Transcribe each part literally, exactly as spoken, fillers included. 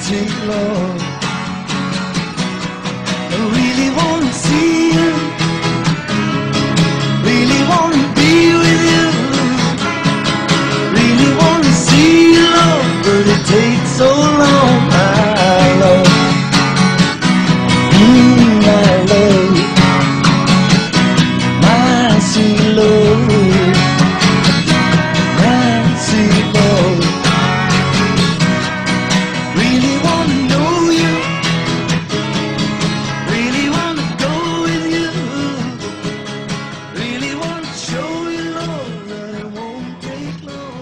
take long. I really want to see you, really want to be with you, really want to see you, love, but it takes so long. My love, mm, my love, my sweet love, my sweet love. Really want to know you, really want to go with you, really want to show you love, that it won't take long.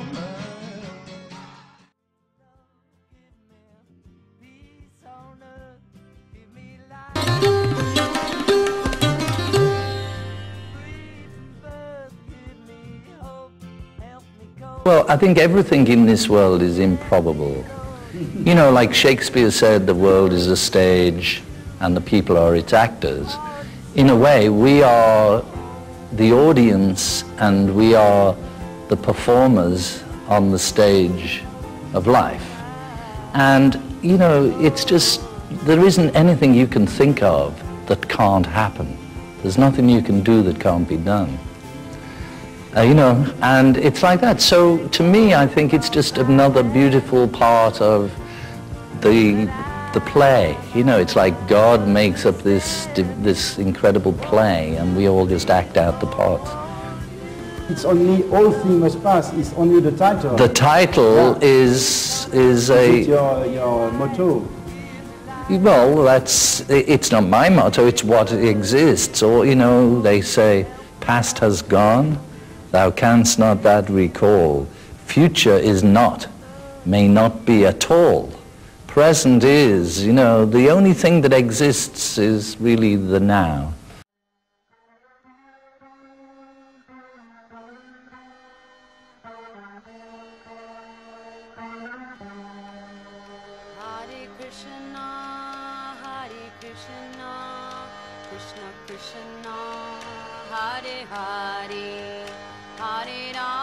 Well, I think everything in this world is improbable. You know, like Shakespeare said, the world is a stage and the people are its actors. In a way, we are the audience and we are the performers on the stage of life. And, you know, it's just, there isn't anything you can think of that can't happen. There's nothing you can do that can't be done. Uh, you know, and it's like that. So to me, I think it's just another beautiful part of the the play. You know, it's like God makes up this this incredible play, and we all just act out the parts. It's only all things must pass. It's only the title. The title yeah. is is a. Is it your your motto? Well, that's it's not my motto. It's what exists. Or you know, they say, past has gone. Thou canst not that recall. Future is not, may not be at all. Present is, you know, the only thing that exists is really the now. Hare Krishna, Hare Krishna, Krishna Krishna, Hare Hare, Hare Rama.